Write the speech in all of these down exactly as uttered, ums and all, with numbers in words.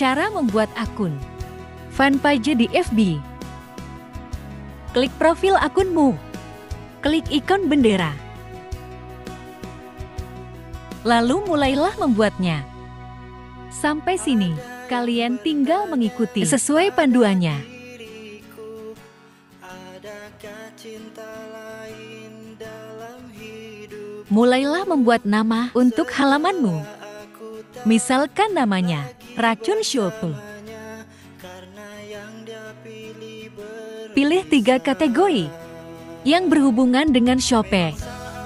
Cara membuat akun fanpage di F B. Klik profil akunmu. Klik ikon bendera. Lalu mulailah membuatnya. Sampai sini, kalian tinggal mengikuti sesuai panduannya. Mulailah membuat nama untuk halamanmu. Misalkan namanya Racun Shopee. Pilih tiga kategori yang berhubungan dengan Shopee.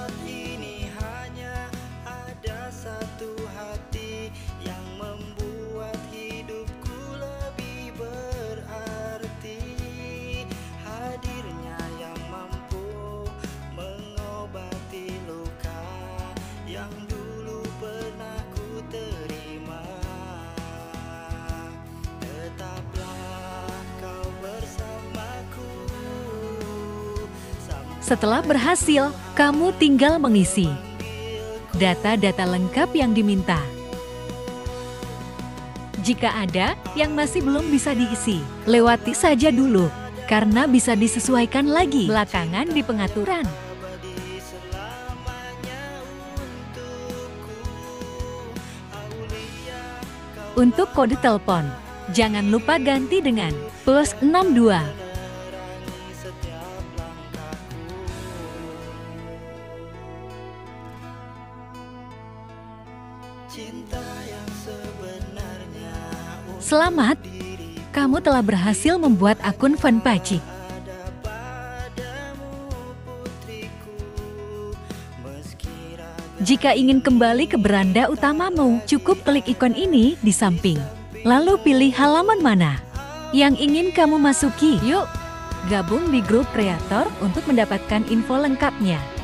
Setelah berhasil, kamu tinggal mengisi data-data lengkap yang diminta. Jika ada yang masih belum bisa diisi, lewati saja dulu, karena bisa disesuaikan lagi belakangan di pengaturan. Untuk kode telepon, jangan lupa ganti dengan plus enam dua. Selamat, kamu telah berhasil membuat akun fanpage. Jika ingin kembali ke beranda utamamu, cukup klik ikon ini di samping. Lalu pilih halaman mana yang ingin kamu masuki. Yuk, gabung di grup kreator untuk mendapatkan info lengkapnya.